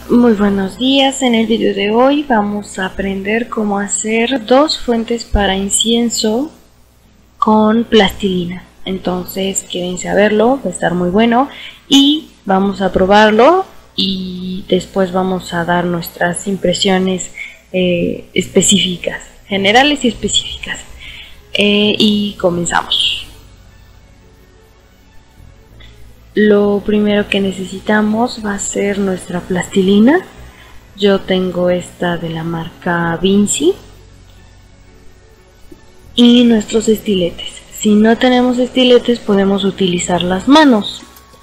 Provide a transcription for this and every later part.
Muy buenos días. En el video de hoy vamos a aprender cómo hacer dos fuentes para incienso con plastilina. Entonces quédense a verlo, va a estar muy bueno y vamos a probarlo y después vamos a dar nuestras impresiones específicas, generales y específicas. Y comenzamos. Lo primero que necesitamos va a ser nuestra plastilina. Yo tengo esta de la marca Vinci. Y nuestros estiletes. Si no tenemos estiletes podemos utilizar las manos.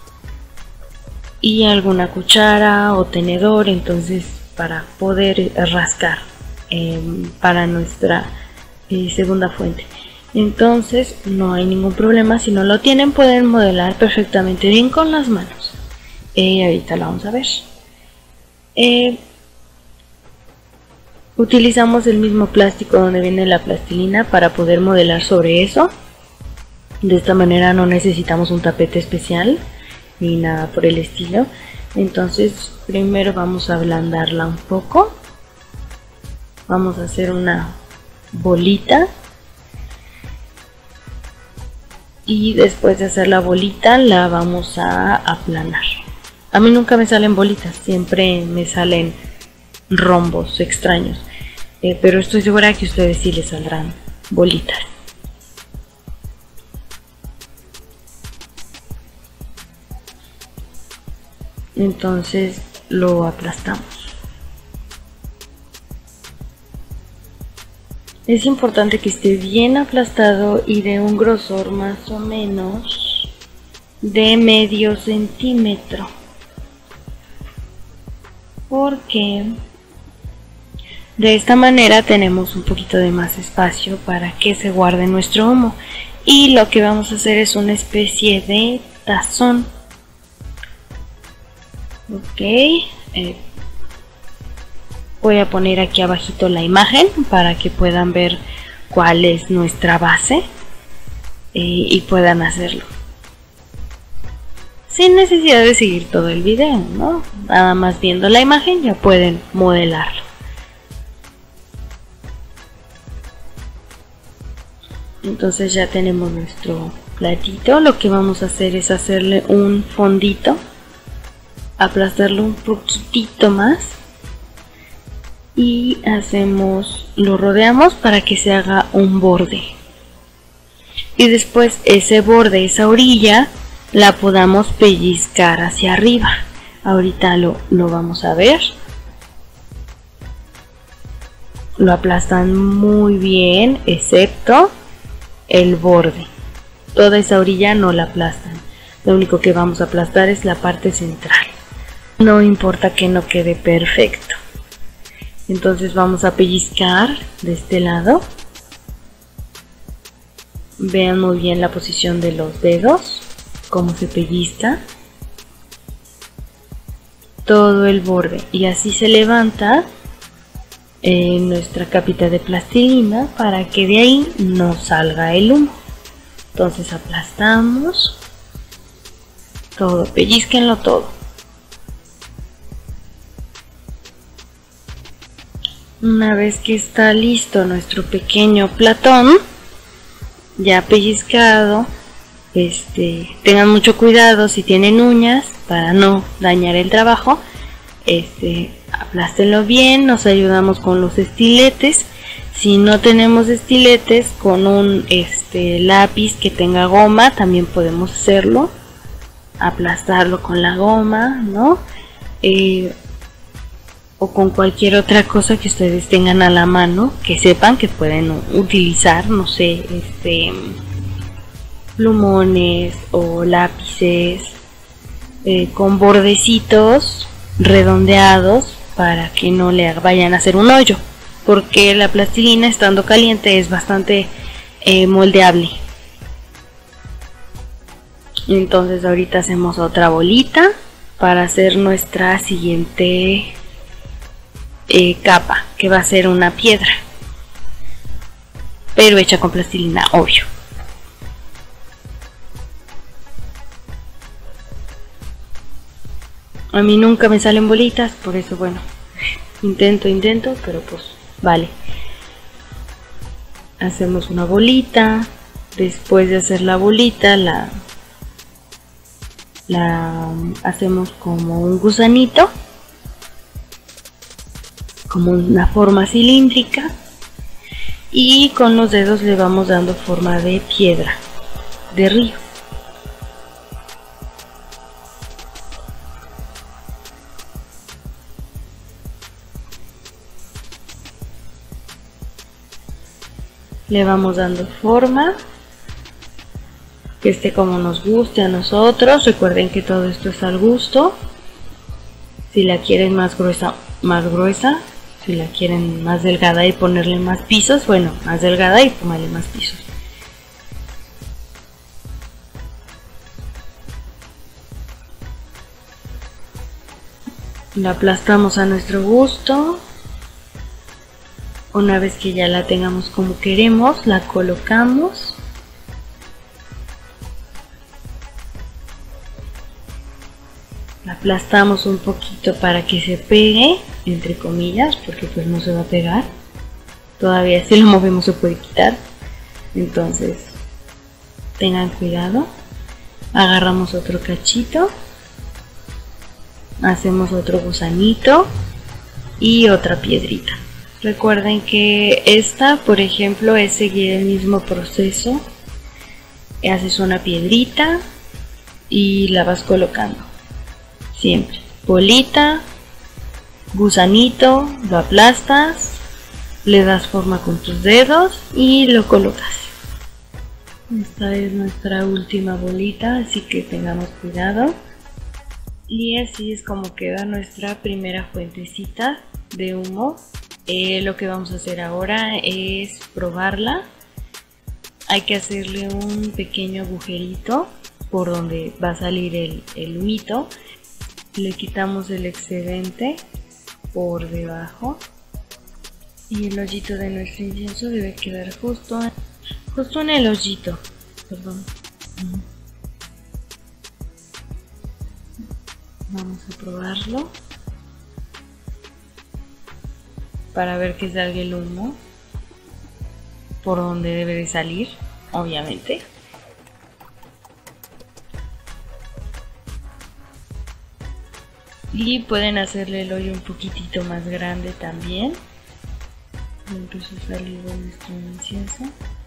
Y alguna cuchara o tenedor, entonces para poder rascar para nuestra segunda fuente. Entonces no hay ningún problema, si no lo tienen pueden modelar perfectamente bien con las manos. Ahorita lo vamos a ver. Utilizamos el mismo plástico donde viene la plastilina para poder modelar sobre eso. De esta manera no necesitamos un tapete especial ni nada por el estilo. Entonces primero vamos a ablandarla un poco. Vamos a hacer una bolita. Y después de hacer la bolita la vamos a aplanar. A mí nunca me salen bolitas, siempre me salen rombos extraños, pero estoy segura que a ustedes sí les saldrán bolitas. Entonces lo aplastamos. Es importante que esté bien aplastado y de un grosor más o menos de medio centímetro, porque de esta manera tenemos un poquito de más espacio para que se guarde nuestro humo. Y lo que vamos a hacer es una especie de tazón. Voy a poner aquí abajito la imagen para que puedan ver cuál es nuestra base y puedan hacerlo sin necesidad de seguir todo el video, ¿no? Nada más viendo la imagen ya pueden modelarlo. Entonces ya tenemos nuestro platito. Lo que vamos a hacer es hacerle un fondito, aplastarlo un poquitito más. Y lo rodeamos para que se haga un borde. Y después ese borde, esa orilla, la podamos pellizcar hacia arriba. Ahorita lo vamos a ver. Lo aplastan muy bien, excepto el borde. Toda esa orilla no la aplastan. Lo único que vamos a aplastar es la parte central. No importa que no quede perfecto. Entonces vamos a pellizcar de este lado. Vean muy bien la posición de los dedos, cómo se pellizca todo el borde, y así se levanta nuestra capita de plastilina para que de ahí no salga el humo. Entonces aplastamos todo, pellizquenlo todo. Una vez que está listo nuestro pequeño platón, ya pellizcado, tengan mucho cuidado si tienen uñas para no dañar el trabajo. Aplástenlo bien, nos ayudamos con los estiletes. Si no tenemos estiletes, con un lápiz que tenga goma también podemos hacerlo, aplastarlo con la goma, ¿no? O con cualquier otra cosa que ustedes tengan a la mano, que sepan que pueden utilizar, no sé, plumones o lápices con bordecitos redondeados para que no le vayan a hacer un hoyo, porque la plastilina, estando caliente, es bastante moldeable. Entonces ahorita hacemos otra bolita para hacer nuestra siguiente capa, que va a ser una piedra, pero hecha con plastilina, obvio. A mí nunca me salen bolitas, por eso bueno, intento, pero pues vale. Hacemos una bolita. Después de hacer la bolita la hacemos como un gusanito, como una forma cilíndrica, y con los dedos le vamos dando forma de piedra de río. Le vamos dando forma, que esté como nos guste a nosotros. Recuerden que todo esto es al gusto. Si la quieren más gruesa, si la quieren más delgada y ponerle más pisos, bueno, más delgada y ponerle más pisos. La aplastamos a nuestro gusto. Una vez que ya la tengamos como queremos, la colocamos. La aplastamos un poquito para que se pegue, entre comillas, porque pues no se va a pegar. Todavía si lo movemos se puede quitar. Entonces, tengan cuidado. Agarramos otro cachito. Hacemos otro gusanito y otra piedrita. Recuerden que esta, por ejemplo, es seguir el mismo proceso. Haces una piedrita y la vas colocando. Siempre. Bolita, gusanito, lo aplastas, le das forma con tus dedos y lo colocas. Esta es nuestra última bolita, así que tengamos cuidado. Y así es como queda nuestra primera fuentecita de humo. Lo que vamos a hacer ahora es probarla. Hay que hacerle un pequeño agujerito por donde va a salir el humito. Le quitamos el excedente por debajo y el hoyito de nuestro incienso debe quedar justo en el hoyito. Perdón. Vamos a probarlo para ver que salga el humo por donde debe de salir, obviamente. Y pueden hacerle el hoyo un poquitito más grande también. Empezó a salir nuestro incienso.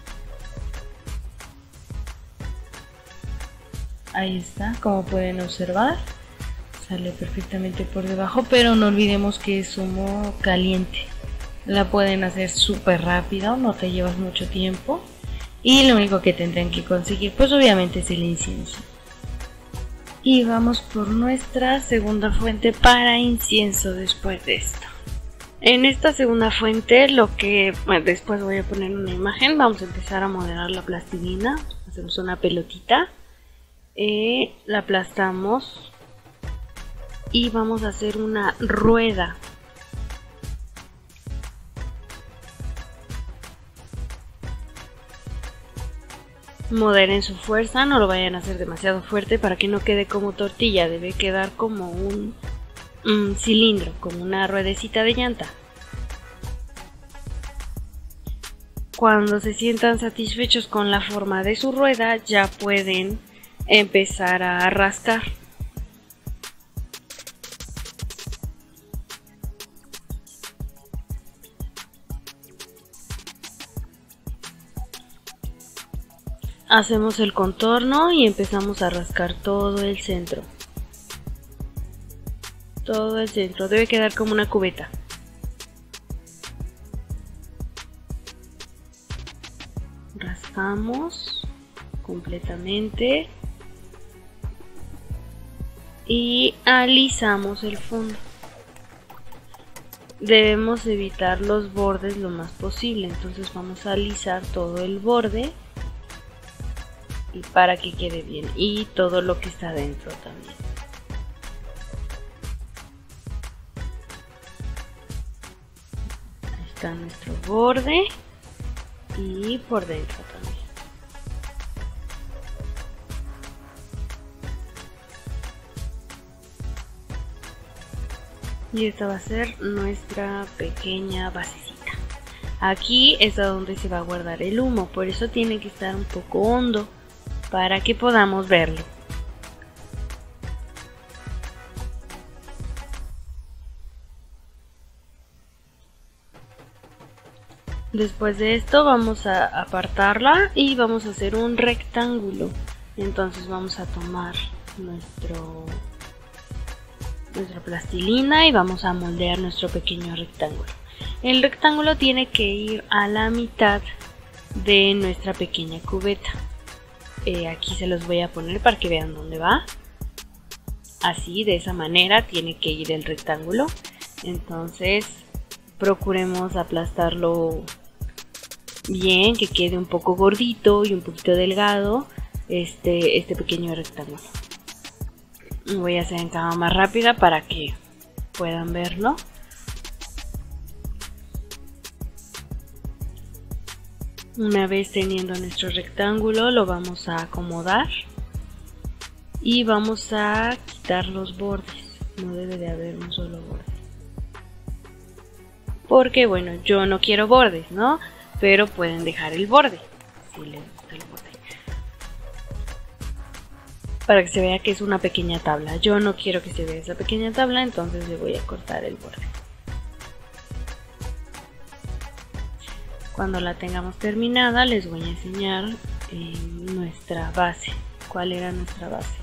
Ahí está, como pueden observar, sale perfectamente por debajo, pero no olvidemos que es humo caliente. La pueden hacer súper rápido, no te llevas mucho tiempo. Y lo único que tendrán que conseguir, pues obviamente, es el incienso. Y vamos por nuestra segunda fuente para incienso después de esto. En esta segunda fuente, después voy a poner una imagen, vamos a empezar a modelar la plastilina. Hacemos una pelotita, la aplastamos y vamos a hacer una rueda. Moderen su fuerza, no lo vayan a hacer demasiado fuerte para que no quede como tortilla, debe quedar como un cilindro, como una ruedecita de llanta. Cuando se sientan satisfechos con la forma de su rueda, ya pueden empezar a rascar. Hacemos el contorno y empezamos a rascar todo el centro. Todo el centro debe quedar como una cubeta. Rascamos completamente y alisamos el fondo. Debemos evitar los bordes lo más posible, entonces vamos a alisar todo el borde y para que quede bien, y todo lo que está dentro también. Ahí está nuestro borde y por dentro también. Y esta va a ser nuestra pequeña basecita. Aquí es a donde se va a guardar el humo, por eso tiene que estar un poco hondo para que podamos verlo. Después de esto vamos a apartarla y vamos a hacer un rectángulo. Entonces vamos a tomar nuestra plastilina y vamos a moldear nuestro pequeño rectángulo. El rectángulo tiene que ir a la mitad de nuestra pequeña cubeta. Aquí se los voy a poner para que vean dónde va. Así, de esa manera tiene que ir el rectángulo. Entonces procuremos aplastarlo bien, que quede un poco gordito y un poquito delgado este pequeño rectángulo. Voy a hacer en cama más rápida para que puedan verlo. Una vez teniendo nuestro rectángulo, lo vamos a acomodar y vamos a quitar los bordes. No debe de haber un solo borde, porque bueno, yo no quiero bordes, ¿no? Pero pueden dejar el borde, si les gusta el borde, para que se vea que es una pequeña tabla. Yo no quiero que se vea esa pequeña tabla, entonces le voy a cortar el borde. Cuando la tengamos terminada les voy a enseñar nuestra base. ¿Cuál era nuestra base?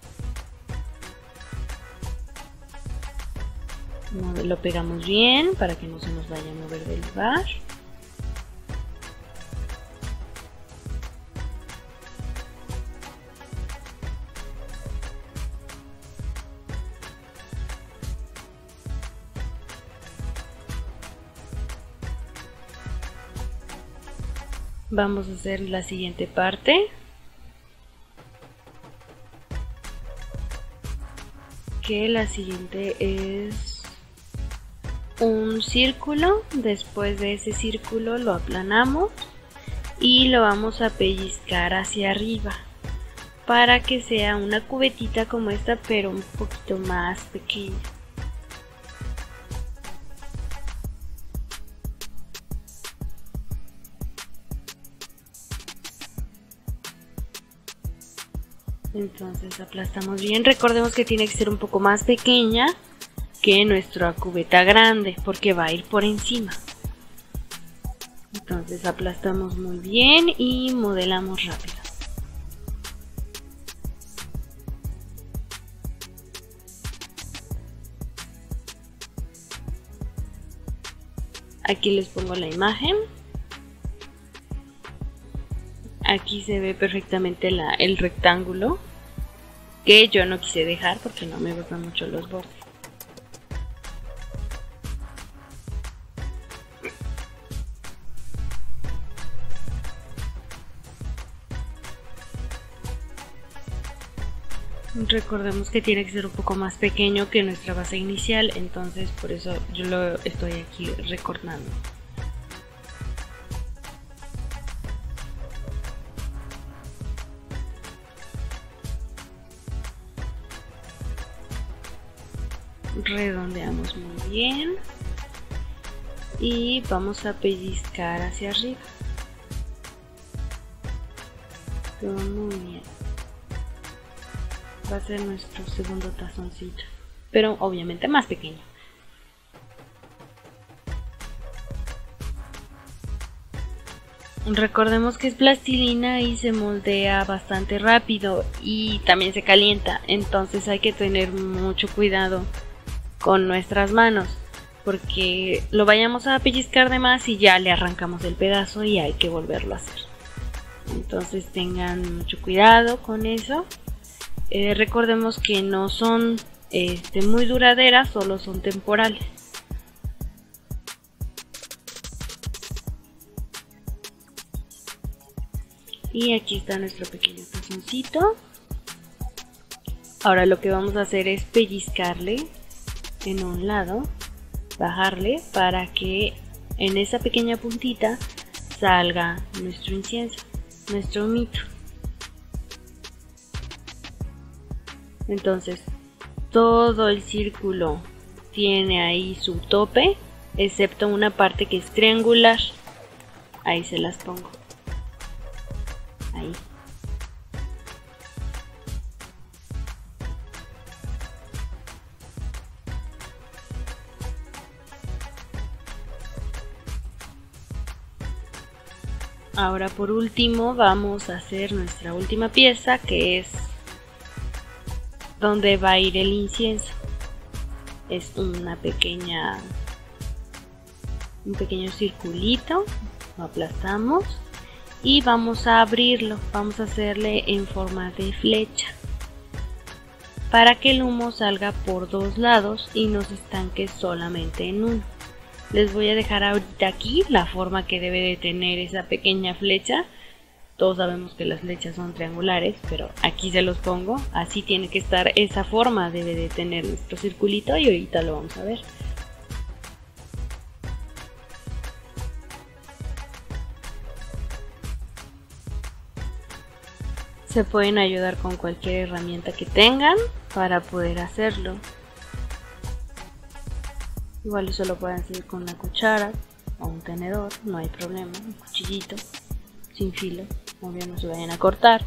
Lo pegamos bien para que no se nos vaya a mover del lugar. Vamos a hacer la siguiente parte, que la siguiente es un círculo. Después de ese círculo lo aplanamos y lo vamos a pellizcar hacia arriba para que sea una cubetita como esta, pero un poquito más pequeña. Entonces aplastamos bien. Recordemos que tiene que ser un poco más pequeña que nuestra cubeta grande, porque va a ir por encima. Entonces aplastamos muy bien y modelamos rápido. Aquí les pongo la imagen. Aquí se ve perfectamente el rectángulo, que yo no quise dejar porque no me gustan mucho los bordes. Recordemos que tiene que ser un poco más pequeño que nuestra base inicial, entonces por eso yo lo estoy aquí recortando. Redondeamos muy bien y vamos a pellizcar hacia arriba. Todo muy bien. Va a ser nuestro segundo tazoncito, pero obviamente más pequeño. Recordemos que es plastilina y se moldea bastante rápido y también se calienta, entonces hay que tener mucho cuidado con nuestras manos, porque lo vayamos a pellizcar de más y ya le arrancamos el pedazo y hay que volverlo a hacer. Entonces tengan mucho cuidado con eso. Recordemos que no son muy duraderas, solo son temporales. Y aquí está nuestro pequeño tazoncito. Ahora lo que vamos a hacer es pellizcarle en un lado, bajarle para que en esa pequeña puntita salga nuestro incienso, nuestro humito. Entonces todo el círculo tiene ahí su tope, excepto una parte que es triangular. Ahí se las pongo. Ahí. Ahora por último vamos a hacer nuestra última pieza, que es donde va a ir el incienso. Es un pequeño circulito, lo aplastamos y vamos a abrirlo, vamos a hacerle en forma de flecha para que el humo salga por dos lados y no se estanque solamente en uno. Les voy a dejar ahorita aquí la forma que debe de tener esa pequeña flecha. Todos sabemos que las flechas son triangulares, pero aquí se los pongo. Así tiene que estar esa forma, debe de tener nuestro circulito y ahorita lo vamos a ver. Se pueden ayudar con cualquier herramienta que tengan para poder hacerlo. Igual eso lo pueden hacer con una cuchara o un tenedor, no hay problema, un cuchillito sin filo, obvio no se vayan a cortar.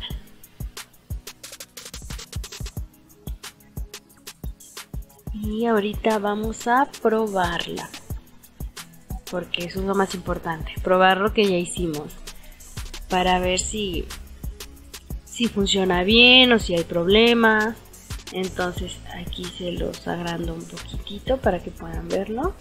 Y ahorita vamos a probarla, porque eso es lo más importante, probar lo que ya hicimos, para ver si funciona bien o si hay problemas. Entonces aquí se los agrando un poquitito para que puedan verlo.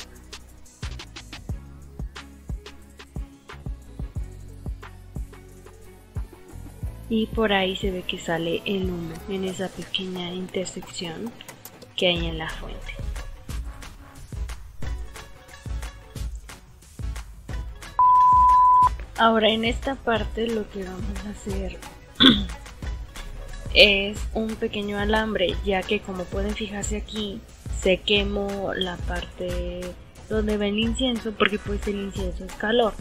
Y por ahí se ve que sale el humo en esa pequeña intersección que hay en la fuente. Ahora en esta parte lo que vamos a hacer es un pequeño alambre, ya que como pueden fijarse aquí se quemó la parte donde va el incienso, porque pues el incienso es calor.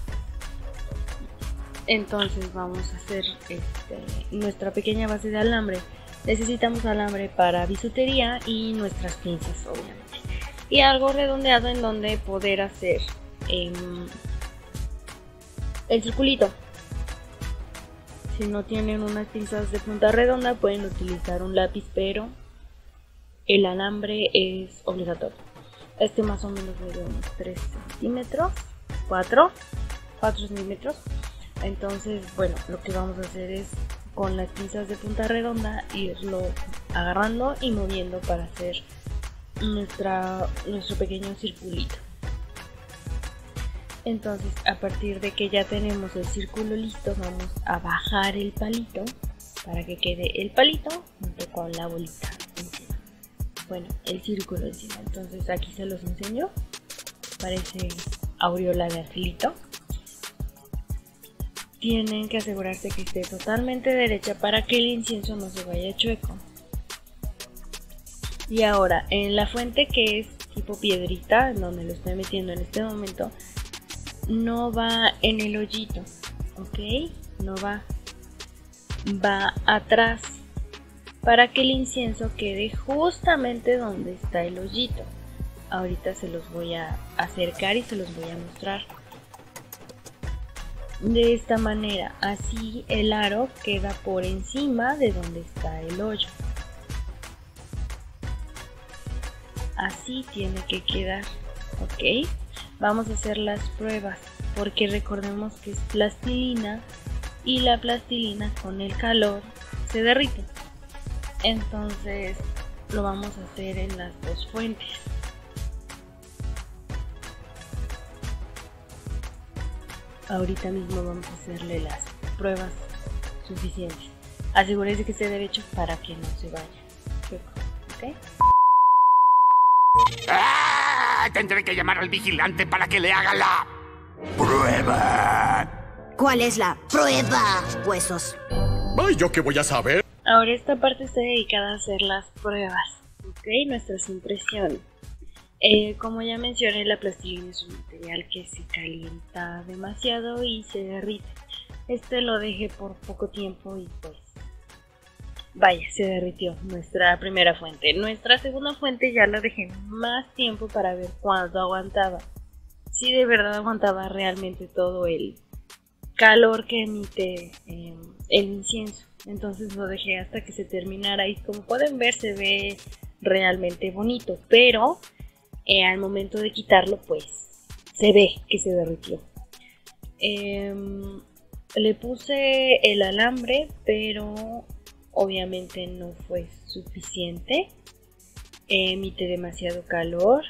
Entonces vamos a hacer nuestra pequeña base de alambre. Necesitamos alambre para bisutería y nuestras pinzas, obviamente, y algo redondeado en donde poder hacer el circulito. Si no tienen unas pinzas de punta redonda pueden utilizar un lápiz, pero el alambre es obligatorio. Este más o menos mide unos 3 centímetros, 4 centímetros. Entonces, bueno, lo que vamos a hacer es con las pinzas de punta redonda irlo agarrando y moviendo para hacer nuestro pequeño circulito. Entonces, a partir de que ya tenemos el círculo listo, vamos a bajar el palito para que quede el palito junto con la bolita encima. Bueno, el círculo encima. Entonces aquí se los enseño. Parece aureola de angelito. Tienen que asegurarse que esté totalmente derecha para que el incienso no se vaya chueco. Y ahora, en la fuente, que es tipo piedrita, en donde lo estoy metiendo en este momento, no va en el hoyito, ¿ok? No va atrás, para que el incienso quede justamente donde está el hoyito. Ahorita se los voy a acercar y se los voy a mostrar. De esta manera, así el aro queda por encima de donde está el hoyo. Así tiene que quedar, ¿ok? Vamos a hacer las pruebas, porque recordemos que es plastilina y la plastilina con el calor se derrite. Entonces lo vamos a hacer en las dos fuentes. Ahorita mismo vamos a hacerle las pruebas suficientes. Asegúrese que esté derecho para que no se vaya chueco, ¿ok? ¡Ah! Tendré que llamar al vigilante para que le haga la prueba. ¿Cuál es la prueba, huesos? Ay, ¿yo qué voy a saber? Ahora esta parte está dedicada a hacer las pruebas, ¿ok? Nuestras impresiones. Como ya mencioné, la plastilina es un material que se calienta demasiado y se derrite. Lo dejé por poco tiempo y pues Vaya, se derritió nuestra primera fuente. Nuestra segunda fuente ya la dejé más tiempo para ver cuánto aguantaba. Si de verdad aguantaba realmente todo el calor que emite el incienso. Entonces lo dejé hasta que se terminara y como pueden ver se ve realmente bonito, pero al momento de quitarlo pues se ve que se derritió. Le puse el alambre, pero obviamente no fue suficiente. Emite demasiado calor.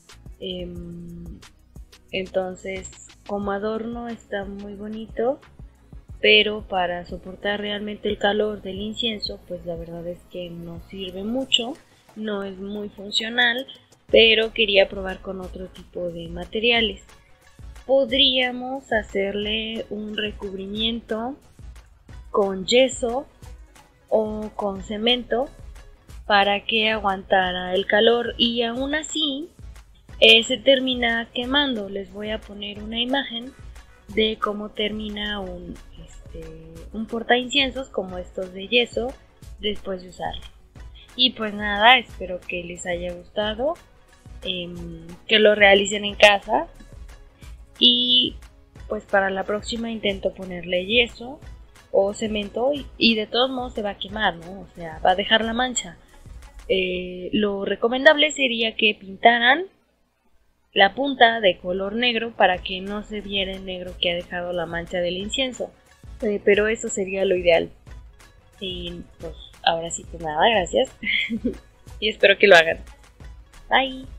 Entonces, como adorno está muy bonito, pero para soportar realmente el calor del incienso, pues la verdad es que no sirve mucho, no es muy funcional, pero quería probar con otro tipo de materiales. Podríamos hacerle un recubrimiento con yeso o con cemento para que aguantara el calor y aún así se termina quemando. Les voy a poner una imagen de cómo termina un porta inciensos como estos de yeso después de usarlo. Y pues nada, espero que les haya gustado, que lo realicen en casa y pues para la próxima intento ponerle yeso o cemento y de todos modos se va a quemar, ¿no? O sea, va a dejar la mancha. Lo recomendable sería que pintaran la punta de color negro para que no se viera el negro que ha dejado la mancha del incienso, pero eso sería lo ideal. Y pues ahora sí, pues nada, gracias y espero que lo hagan. Bye.